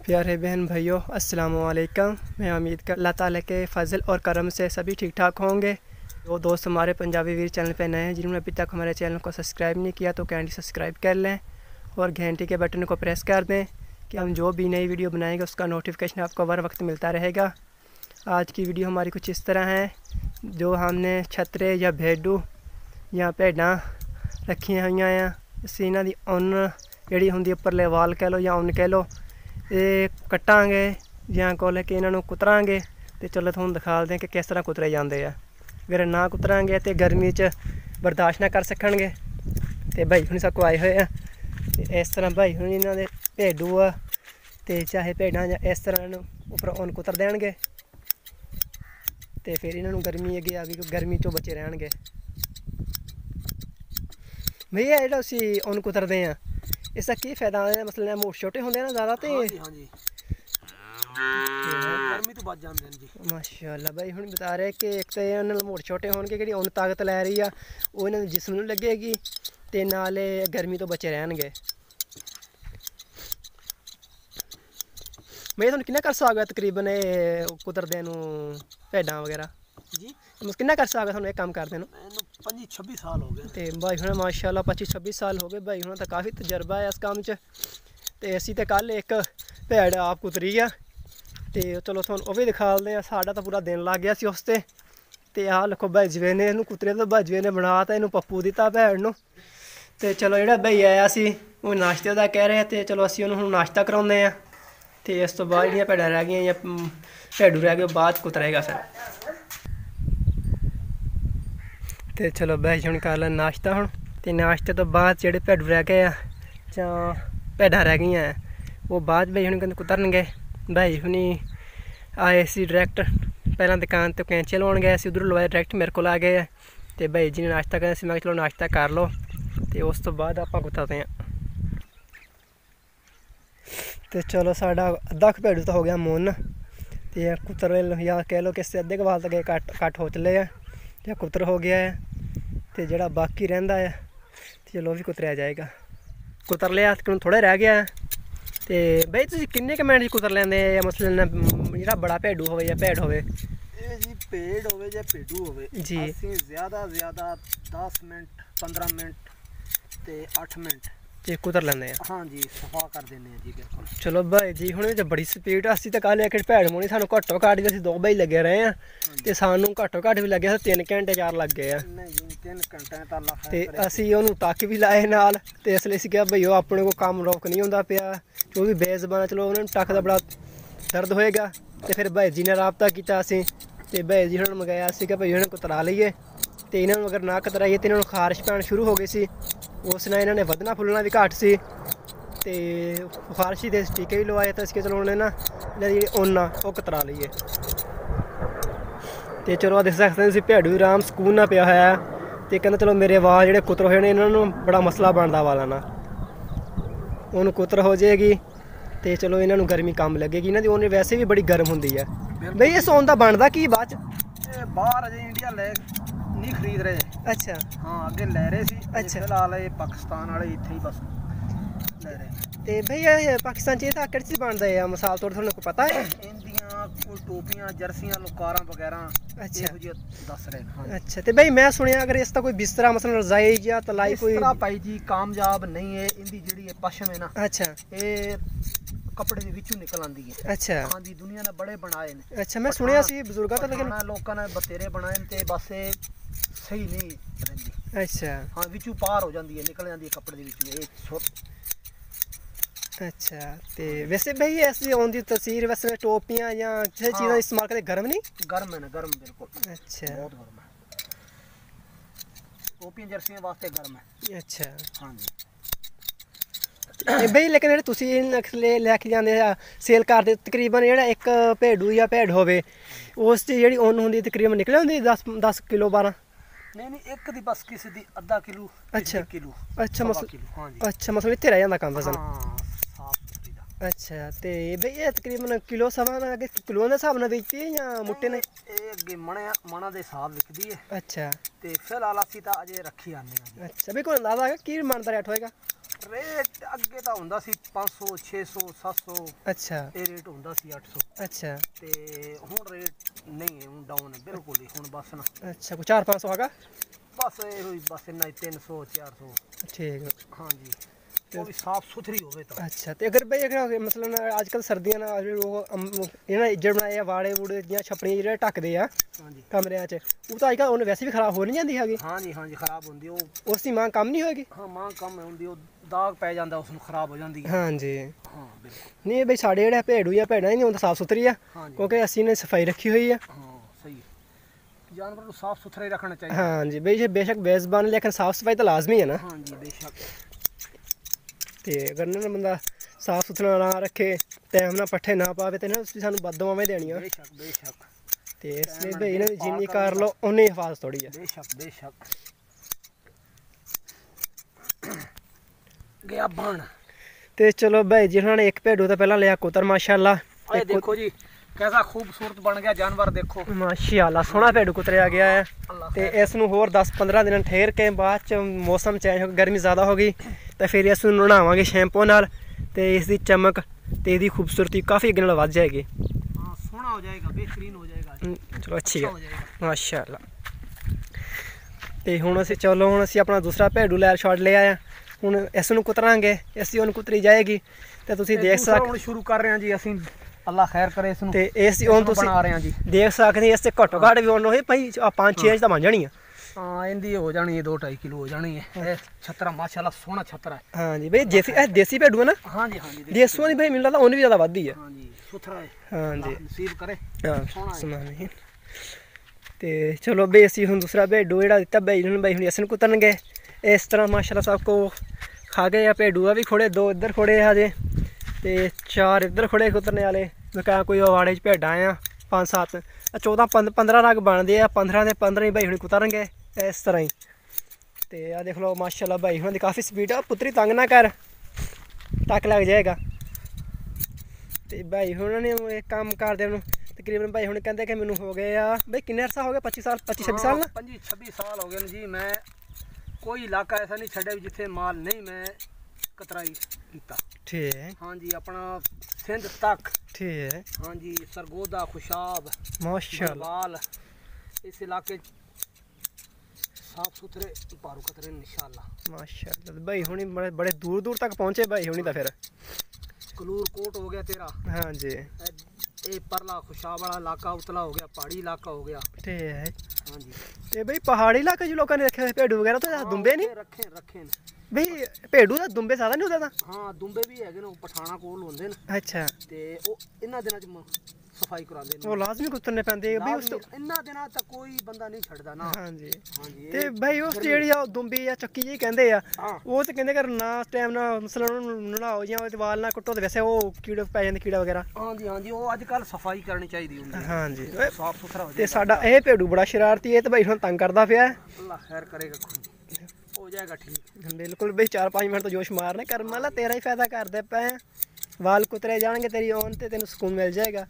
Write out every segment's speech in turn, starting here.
प्यारे बहन भाइयों अस्सलाम वालेकुम। मैं उम्मीद कर अल्लाह ताला के फ़ज़ल और करम से सभी ठीक ठाक होंगे। वो दोस्त हमारे पंजाबी वीर चैनल पे नए हैं जिन्होंने अभी तक हमारे चैनल को सब्सक्राइब नहीं किया तो कैंडी सब्सक्राइब कर लें और घंटी के बटन को प्रेस कर दें कि हम जो भी नई वीडियो बनाएंगे उसका नोटिफिकेशन आपको हर वक्त मिलता रहेगा। आज की वीडियो हमारी कुछ इस तरह है, जो हमने छतरे या भेडू या भेडां रखी हुई हैं, ਅਸੀਂ ਇਹਨਾਂ ਦੀ ਉੱਨ ਜਿਹੜੀ ਹੁੰਦੀ ਉੱਪਰਲੇ ਵਾਲ ਕਹਿ ਲਓ ਜਾਂ ਉੱਨ ਕਹਿ ਲਓ, ਇਹ ਕੱਟਾਂਗੇ ਜਾਂ ਕੋਲ ਕੇ ਇਹਨਾਂ ਨੂੰ ਕੁਤਰਾਂਗੇ ਤੇ ਚਲੋ ਤੁਹਾਨੂੰ ਦਿਖਾ ਦਿੰਦੇ ਕਿ ਕਿਸ ਤਰ੍ਹਾਂ ਕੁਤਰੇ ਜਾਂਦੇ ਆ। ਅਗਰ ਨਾ ਕੁਤਰਾਂਗੇ ਤੇ ਗਰਮੀ 'ਚ ਬਰਦਾਸ਼ਤ ਨਾ ਕਰ ਸਕਣਗੇ। ਤੇ ਭਾਈ ਹੁਣ ਸਭ ਕੋ ਆਏ ਹੋਏ ਆ ਤੇ ਇਸ ਤਰ੍ਹਾਂ ਭਾਈ ਹੁਣ ਇਹਨਾਂ ਦੇ ਭੇਡੂ ਆ ਤੇ ਚਾਹੇ ਭੇਡਾਂ ਜਾਂ ਇਸ ਤਰ੍ਹਾਂ ਇਹਨੂੰ ਉੱਪਰ ਉੱਨ ਕੁਤਰ ਦੇਣਗੇ ਤੇ ਫਿਰ ਇਹਨਾਂ ਨੂੰ ਗਰਮੀ ਅੱਗੇ ਆ ਗਈ, ਗਰਮੀ 'ਚੋਂ ਬਚੇ ਰਹਿਣਗੇ। भैया जो असी उन कुतरते हैं इसका की फायदा है? मतलब मोट छोटे होंगे ना ज़्यादा तो हाँ जी गर्मी तो बच जाते हैं जी माशाल्लाह। भाई हम बता रहे कि एक तो उन्होंने मोट छोटे होंगे कि उन ताकत लै रही है वो इन्होंने जिस्म नूं लगेगी तो नाले गर्मी तो बचे रहणगे। मैं तुहानूं किन्ना कर सकदा तकरीबन कुतरदे नूं भेडां वगैरह जी किन्ना कर सकदा तुहानूं काम करदे नूं? 25-26 साल हो गए तो भाई हुण माशाल्लाह 25-26 साल हो गए। भाई हुण तो काफ़ी तजर्बा है इस काम च। तो असी तो कल एक भेड़ आप कुतरी आ तो चलो तुहानूं वो भी दिखाते हैं। साडा तो पूरा दिन लग गया सी उस ते आ लिखो भाईजवे ने इहनूं कुतरे तो भाईजवे ने बनाता इहनूं पप्पू दिता भेड़ नूं। तो चलो जिहड़ा भाई आया सी वो नाश्ते दा कह रहे तो चलो असी उहनूं हुण नाश्ता कराउंदे आ ते इस तो बाद जिहड़ियां भेड़ां रह गईयां जां भेडू रह गए बाद कुतरेगा फिर। तो चलो भाई हम कर लें नाश्ता हूँ। तो नाश्ते तो बाद जो भेडू रह गए जां भेडां रह गई वो बाद भाई हम कुतरनगे। भाई हुनी आए सी डायरैक्ट पहला दुकान तो कैंचे लवाउण गए सी, उधर लवाए डायरैक्ट मेरे को आ गए। तो भाई जी ने नाश्ता करना मैं चलो नाश्ता कर लो तो उस तो बाद आप कुतरते हैं। तो चलो साडा अद्धा भेडू तो हो गया मुन तो कुतर या कह लो कि अद्धे क वाल तक कट हो चले या कुतर हो गया है। तो जोड़ा बाकी रहा है तो चलो भी कुतरिया जाएगा। कुतर लिया थोड़ा रह गया है। तो बई तुम किन्ने क मिनट कुतर लेंदे मतलब जो बड़ा भेडू हो या भेड़ हो जी भेड़ हो या भेडू हो जी ज़्यादा 10 मिनट 15 मिनट तो 8 मिनट तो कुतर लेंदे हैं। हाँ जी सफा कर देने जी बिल्कुल। चलो भाई जी हुण तो बड़ी स्पीड असी तो कल एक भेड़ मोनी सानू घट्टो घट्ट भी 2 भाई लगे रहे हैं तो सानू घट्टो घट्ट भी लगे 3 घंटे 4 लग गए हैं। नहीं 3 घंटे तो असी उन्होंने टक भी लाए नाल तो इसलिए असीं कहा भाई अपने को काम रोक नहीं होंदा पिया जो भी बेज़बान चलो उन्होंने टक का बड़ा दर्द होएगा। तो फिर भाई जी ने राबता किया असीं ते भाई जी उन्होंने मंगाया असीं भाई उन्होंने कुतरा लीए तो इन्होंने अगर ना कुतराइए तो इन्होंने खारिश पैन शुरू हो गई सी। उस नाल इन्होंने वधना फुलना भी घट सी ते खारिशी के टीके भी लवाए तो इसके चलो उन्हें ना जी उन्न वो कुतरा लीए। तो चलो देख सकते हैं भेडू आराम सकून ना पिया है तो कहते चलो मेरे वाल जोड़े कुतर होए ने इन्होंने बड़ा मसला बनता वाला ना उन्होंने कुतर हो जाएगी तो चलो इन्होंने गर्मी कम लगेगी। इन्हों की उन्हें वैसे भी बड़ी गर्म होंगी है। बई ये सोन का बनता की बाद बाहर अजे इंडिया ले नहीं खरीद रहे। अच्छा हाँ अगे लै रहे सी। अच्छा फिलहाल ये पाकिस्तान वाले इत्थे ही बस लै रहे। तो भैया पाकिस्तान च किहड़ी चीज़ बनता है मिसाल तौर थोड़ा पता है? इंदियां कोई टोपियां जर्सियां लुकारां वगैरह अच्छा दस रहे। हाँ अच्छा तो भाई मैं सुनिया अगर इसका कोई बिस्तरा मतलब रजाई या तलाई कोई भाई जी कामयाब नहीं है। इंदी जिहड़ी पशम है ना अच्छा ये कपड़े के विचों निकल आती है। अच्छा हाँ जी दुनिया ने बड़े बनाए ने। अच्छा मैं सुनिया सी बजुर्गों तो लेकिन लोगों ने बतेरे बनाए ते बस सही नहीं रहिंदी। अच्छा हाँ विचों पार हो जाती है निकल जाती है कपड़े के विचों। अच्छा तो वैसे भाई ऐसी आँदी तस्वीर वैसे टोपियाँ या चीज़ा इस्तेमाल करते गर्म नहीं? गर्म है ना गर्म बिल्कुल। अच्छा बहुत गर्म है। टोपियां जर्सियां वास्ते गर्म है। अच्छा हाँ जी भाई लेकिन जो तुसीं लैके जाते सेल करते तकरीबन जो एक भेडू या भेड़ होवे उस जी उन्न होंगी तकरीबन निकल आती 10 किलो 12? नहीं एक दी बस किसी दी आधा किलो। अच्छा किलो अच्छा मतलब हाँ जी अच्छा मतलब इत्थे रह जांदा काम वजन। हाँ अच्छा तो भाई ये तकरीबन किलो सवा अगे किलो के हिसाब नाल बेचती है या मुट्टे ने? अगे मणा के हिसाब विकदी है। अच्छा तो फिलहाल असीं तां अजे रखी आने। अच्छा भाई कोई अंदाजा है कि मन का रेट होएगा? ਰੇਟ ਅੱਗੇ ਤਾਂ ਹੁੰਦਾ ਸੀ 500 600 700 ਅੱਛਾ ਇਹ ਰੇਟ ਹੁੰਦਾ ਸੀ 800 ਅੱਛਾ ਤੇ ਹੁਣ ਰੇਟ ਨਹੀਂ ਹੈ, ਹੁਣ ਡਾਊਨ ਹੈ ਬਿਲਕੁਲ ਹੀ। ਹੁਣ ਬਸ ਨਾ ਅੱਛਾ ਕੋਈ 400-500 ਹੈਗਾ। ਬਸ ਇਹੋ ਹੀ, ਬਸ ਇੰਨਾ ਹੀ 300 400। ਠੀਕ ਹਾਂਜੀ, ਉਹ ਵੀ ਸਾਫ ਸੁਥਰੀ ਹੋਵੇ ਤਾਂ। ਅੱਛਾ ਤੇ ਅਗਰ ਬਈ ਅਗਰ ਮਸਲਨ ਅੱਜ ਕੱਲ੍ਹ ਸਰਦੀਆਂ ਨਾਲ ਉਹ ਇਹਨਾਂ ਇੱਜੜ ਬਣਾਏ ਆ ਵਾੜੇ ਵੂੜੇ ਦੀਆਂ ਛੱਪੜੀਆਂ ਜਿਹੜੇ ਢੱਕਦੇ ਆ ਹਾਂਜੀ ਕਮਰਿਆਂ 'ਚ, ਉਹ ਤਾਂ ਅੱਜ ਕੱਲ੍ਹ ਉਹਨੇ ਵੈਸੇ ਵੀ ਖਰਾਬ ਹੋ ਨਹੀਂ ਜਾਂਦੀ ਹੈਗੀ। ਹਾਂਜੀ ਹਾਂਜੀ ਖਰਾਬ ਹੁੰਦੀ ਉਹ। ਉਸ ਦੀ ਮਾਂ ਕੰਮ ਨਹੀਂ ਹੋਏਗੀ। ਹਾਂ ਮਾਂ ਕੰਮ ਹੁੰਦੀ, ਉਹ ਦਾਗ ਪੈ ਜਾਂਦਾ ਉਸ ਨੂੰ, ਖਰਾਬ ਹੋ ਜਾਂਦੀ ਹੈ। ਹਾਂਜੀ ਹਾਂ ਬਿਲਕੁਲ। ਨਹੀਂ ਬਈ ਸਾਡੇ ਜਿਹੜੇ ਭੇਡੂ ਜਾਂ ਭੇਡਾਂ ਹੀ ਨਹੀਂ ਹੁੰਦਾ ਸਾਫ ਸੁਥਰੀ ਆ, ਹਾਂਜੀ ਕਿਉਂਕਿ ਅਸੀਂ ਨੇ ਸਫਾਈ ਰੱਖੀ ਹੋਈ ਆ। ਹਾਂ ਸਹੀ ਹੈ, ਜਾਨਵਰ ਨੂੰ ਸਾਫ ਸੁਥਰਾ ਹੀ ਰੱਖਣਾ ਚਾਹੀਦਾ। ਹਾਂਜੀ ਬਈ ਜੇ ਬੇਸ਼ੱਕ ਬੇਜ਼ਬਾਨ ਲੇਕਿਨ ਸਾਫ ਸਫਾਈ ਤਾਂ ਲਾਜ਼ਮੀ ਹੈ ਨਾ। ਹਾਂਜੀ ਬੇਸ਼ੱਕ। ਤੇ ਅਗਰ ਨਾ ਬੰਦਾ ਸਾਫ ਸੁਥਰਾ ਨਾ ਰੱਖੇ, ਟਾਈਮ ਨਾਲ ਪੱਠੇ ਨਾ ਪਾਵੇ ਤੇ ਨਾ ਉਸ ਦੀ ਸਾਨੂੰ ਬਦਦੁਆਵਾਂ ਦੇਣੀਆਂ। ਬੇਸ਼ੱਕ ਬੇਸ਼ੱਕ। ਤੇ ਇਸ ਲਈ ਬਈ ਇਹਨਾਂ ਦੀ ਜਿੰਨੀ ਕਰ ਲਓ ਉਨੀ ਹਿਫਾਜ਼ਤ ਥੋੜੀ ਆ। ਬੇਸ਼ੱਕ ਬੇਸ਼ੱਕ। ਗਿਆ ਬਣ। ਤੇ ਚਲੋ ਭਾਈ ਜੀ ਉਹਨਾਂ ਨੇ ਇੱਕ ਭੇਡੂ ਤਾਂ ਪਹਿਲਾਂ ਲਿਆ ਕੁਤਰ ਮਾਸ਼ਾਅੱਲਾ। ਇਹ ਦੇਖੋ ਜੀ कैसा खूबसूरत बन गया जानवर, देखो माशाअल्लाह सोहना भेड़ू कुतरिया गया है। तो इस होर 10-15 दिन ठहर के बाद च मौसम चेंज हो, गर्मी ज़्यादा हो गई तो फिर इस नहावांगे शैंपू नाल ते इसकी चमक ते इसकी खूबसूरती काफ़ी अगे नाल वध जाएगी। सोहना हो जाएगा, बेहतरीन हो जाएगा। चलो अच्छी है माशाअल्लाह। तो हुण असीं चलो हुण असीं अपना दूसरा भेड़ू लैर शॉट ले आए, हुण इस नूं कुतरांगे, इस हुण कुतरी जाएगी। तो तुसीं देख सकदे शुरू कर रहे हैं जी असीं, अल्लाह खैर करे इस नूं। ते इस हुण तुसीं बना रहे हैं जी, देख सकदे इस ते घट्टो घट्ट भी हुण होए भाई 5-6 इंच तां बन जानी है। हाँ इंदी हो जानी है, 2-2.5 किलो हो जानी है। छतरा माशाल्लाह सोहना छतरा है। हाँ जी भाई देसी भेड़ू है ना। हाँ जी हाँ जी, देसों दी भाई मिल रहा उन्हें भी ज़्यादा वधी है। हाँ जी सुथरा है। हाँ जी नसीब करे। हाँ सोहना है। ते चलो भाई असीं हुण दूसरा भेडू जेह्ड़ा दित्ता भाई हुण भाई हुण असन कुतरनगे इस तरह माशाल्लाह सबको खा गए। भेडू भी खोड़े, 2 इधर खोड़े हजे ते 4 इधर खोड़े कुतरने वाले। मैं कहा कोई वाड़े च भेडां आ 5-7 14-15 रग बनते हैं, 15 के 15 ही भाई हुण कुतरनगे इस तरह ही। तो आ देख लो माशाल्लाह भाई हुण दी काफ़ी स्पीड है। पुत्री तंग ना कर, टक लग जाएगा। तो भाई हुण ने एक काम करदे नूं तकरीबन भाई हुण कहंदे कि मैनूं हो गए आ भाई किन्ने अरसा हो गया 25 साल 25-26 साल ना 25-26 साल हो गए जी। मैं कोई इलाका ऐसा नहीं छड्या जिथे माल नहीं मैं कतराई कीता। ठीक है। हाँ जी अपना सिंध तक। ठीक है। हाँ जी सरगोदा, खुशाब, माशाल्लाह इस इलाके साफ सुथरे पारू कतरे इंशाल्लाह। माशाल्लाह भाई हुणी बड़े दूर दूर तक पहुँचे भाई हुणी तो फिर कलूर कोट हो गया तेरा। हाँ जी ये परला खुशाब वाला इलाका उतला हो गया, पहाड़ी इलाका हो गया। ठीक है। हाँ जी ते भाई पहाड़ी इलाके जो लोगों ने रखे हुए भेड़ू वगैरह तो दुंबे नहीं रखे रखे भाई भेड़ू का दुंबे ज़्यादा नहीं होता था। हाँ दुंबे भी है ना, पठाना कोल होंदे न। अच्छा ते ओ इन्ना दिनां च सफाई करांदे ने। वो लाजमी कुतरने पैंदे भाई उस तो इन्ना दिनां तक कोई बंदा नहीं छड़दा ना। हाँ जी हाँ जी ते भाई उस जेह्ड़ी आ दुंबी या चक्की जी कहंदे आ वो ते कहंदे कर ना टाइम ना मसलन नड़ाओ जां ओह्दे वाल ना कट्टो ते वैसे वो कीड़े पै जांदे कीड़ा वगैरह। हाँ जी वो अजकल सफाई करनी चाहिदी हुंदी। हाँ जी साफ सुथरा हो ते साडा एह् भेड़ू बड़ा शरारती है ते भाई हुण तंग करदा पिया। अल्लाह खैर करेगा, हो जाएगा ठीक। बिल्कुल भाई 4-5 मिनट तो जोश मारने कर माला तेरा ही फायदा करदे पे वाल कुतरे जाएंगे तेरी ओन ते तेन सुकून मिल जाएगा।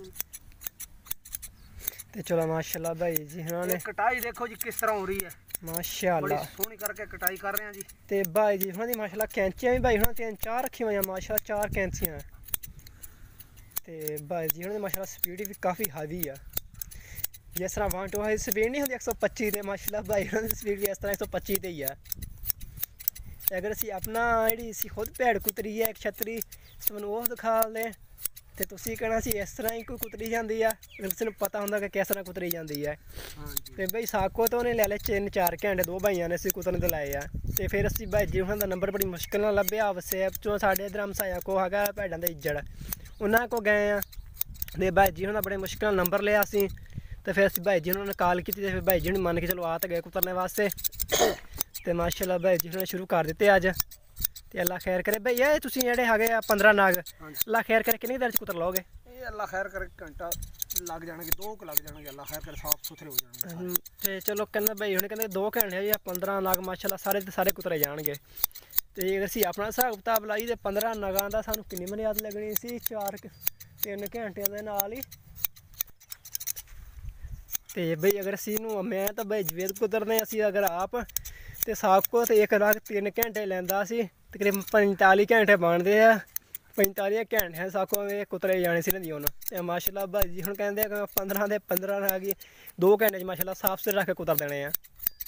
तो चलो माशाल्लाह भाई जी उन्होंने कटाई देखो जी किस तरह हो रही है माशाल्लाह सोहनी करके कटाई कर रहे हैं जी। ते भाई जी उन्होंने माशाल्लाह कैंचियां भी भाई उन्होंने 3-4 रखी हुई हैं माशाल्लाह 4 कैंचियां। ते भाई जी उन्होंने माशाल्लाह स्पीड भी काफ़ी हावी है। जिस तरह 1-2 स्पीड नहीं होती 125 ते माशाल्लाह भाई उन्होंने स्पीड भी इस तरह 125 ते ही है। अगर असी अपना जी खुद भेड़ कुतरी है एक छतरी तुहानूं ओह दिखा लें तो तुसीं कहना सी इस तरह ही कोई कुतरी जाती है, तुसें पता होंदा कि किस तरह कुतरी जाती है। तो भाई साको तो उन्हें लै ले 3-4 घंटे 2 भाइयों ने असीं कुतरन ते लाए आ। तो फिर असीं भाई जी उन्होंने नंबर बड़ी मुश्किल नाल लभ्या वसेप चों साढ़े इधर हमसाया को हैगा भेड़ां दे इज्जड़ उन्हां को गए आ। ते भाई जी उन्होंने बड़े मुश्किल नाल नंबर लिया असीं तो फिर असीं भाई जी उन्होंने कॉल की तो फिर भाई जी ने मन के चलो आ तो गए कुतरने वास्ते। तो माशाल्लाह भाई जी उन्होंने शुरू कर दिते अज। तो अल्लाह खैर करे भैया तुसीं जेह्ड़े हैगे 15 नाग अल्लाह खैर करे किन्नी देर च कुतर लोगे? ये अल्लाह खैर करे घंटा लग जाएंगे, 2 लग जाएंगे, अल्लाह खैर करे साफ सुथरे हो जाएंगे। तो चलो कहना भाई उन्हें कहते 2 घंटे या 15 नाग माशाल्लाह सारे के सारे कुतरे जाएंगे। तो अगर असीं अपना हिसाब किताब लाइए तो 15 नगां दा सानूं किन्नी मनियाद लगनी सी 4-3 घंटियां दे नाल ही। तो भाई अगर असीं मैं तो भाई जवेद कुतरने असीं अगर आप तो साको तो 1 लाख 3 घंटे लैंदा सी ਤਕਰੀਬਨ 45 ਘੰਟੇ ਬਣਦੇ ਆ। 45 ਘੰਟਿਆਂ ਸਾਕੋਂ ਇਹ ਕੁਤਰੇ ਜਾਣੇ ਸੀ ਇਹਨਾਂ ਦੀ ਹੁਣ। ਤੇ ਮਾਸ਼ਾਅੱਲਾ ਭਾਈ ਜੀ ਹੁਣ ਕਹਿੰਦੇ ਆ ਕਿ 15 ਦੇ 15 ਆ ਗਈ, 2 ਘੰਟੇ 'ਚ ਮਾਸ਼ਾਅੱਲਾ ਸਾਫ਼ ਸੁਥਰੇ ਰੱਖ ਕੇ ਕੁਤਰ ਦੇਣੇ ਆ।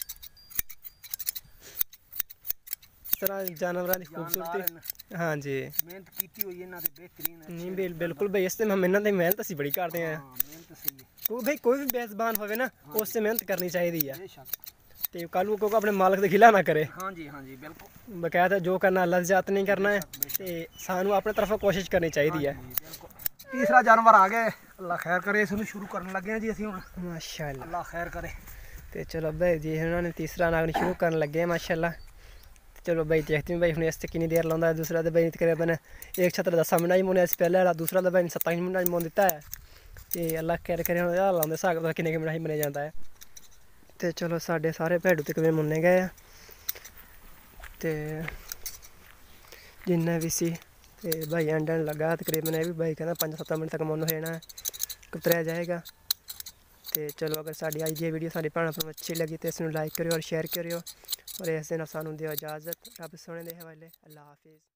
ਇਸ ਤਰ੍ਹਾਂ ਜਾਨਵਰਾਂ ਦੀ ਖੂਬਸੂਰਤੀ। ਹਾਂਜੀ ਮਿਹਨਤ ਕੀਤੀ ਹੋਈ ਇਹਨਾਂ ਤੇ ਬਿਹਤਰੀਨ ਹੈ। ਨਹੀਂ ਬਿਲਕੁਲ ਭਾਈ, ਇਸ ਤੇ ਇਹਨਾਂ ਦੀ ਮਿਹਨਤ ਅਸੀਂ ਬੜੀ ਕਰਦੇ ਆ। ਮਿਹਨਤ ਸਹੀ ਹੈ। ਕੋਈ ਭਾਈ ਕੋਈ ਵੀ ਬੇਜ਼ਬਾਨ ਹੋਵੇ ਨਾ, ਉਸ ਤੇ ਮਿਹਨਤ ਕਰਨੀ ਚਾਹੀਦੀ ਆ। ਬੇਸ਼ੱਕ। ਤੇ ਕੱਲ੍ਹ ਨੂੰ ਕੋਈ ਆਪਣੇ ਮਾਲਕ ਦੇ ਖਿਲਾ ਨਾ ਕਰੇ। ਹਾਂਜੀ ਹਾਂਜੀ ਬਿਲਕੁਲ। ਬਕਾਇਦਾ ਜੋ ਕਰਨਾ ਅੱਲਾਹ ਦੀ ਜ਼ਾਤ ਨਹੀਂ ਕਰਨਾ ਹੈ, ਤੇ ਸਾਨੂੰ ਆਪਣੇ ਤਰਫੋਂ ਕੋਸ਼ਿਸ਼ ਕਰਨੀ ਚਾਹੀਦੀ ਹੈ। ਤੀਸਰਾ ਜਾਨਵਰ ਆ ਗਿਆ, ਅੱਲਾਹ ਖੈਰ ਕਰੇ। ਇਸ ਨੂੰ ਸ਼ੁਰੂ ਕਰਨ ਲੱਗੇ ਆ ਜੀ ਅਸੀਂ ਹੁਣ। ਮਾਸ਼ਾਅੱਲਾ ਅੱਲਾਹ ਖੈਰ ਕਰੇ। ਤੇ ਚਲੋ ਭਾਈ ਜੀ ਉਹਨਾਂ ਨੇ ਤੀਸਰਾ ਨਾਗ ਸ਼ੁਰੂ ਕਰਨ ਲੱਗੇ ਮਾਸ਼ਾਅੱਲਾ। चलो भाई देखते हैं भाई हूँ इससे कितनी देर लाता है। दूसरा तो भाई तकरीबन एक छत्र 10 मिनट ही मुने पहले वाला, दूसरा तो भाई 27 मिनट मुन दिता है। तो अल्लाह खैर करे लाते साग पता किन्ने मिनट ही बने जाता है। तो चलो साढ़े सारे भेड़ू तकरीबन मुन्ने गए। तो जिन्ना भी सी ते भाई एंडन लगा तकरीबन, ये भी भाई कहना 5-7 मिनट तक मुन हो जाना है, कुतराया जाएगा। तो चलो अगर साड़ी अज की वीडियो साड़ी भैन भरावां अच्छी लगी तो इसनूं लाइक करियो और शेयर करियो। और इस दिन सानूं दिओ इजाज़त। रब सोने दे हवाले। अल्लाह हाफिज़।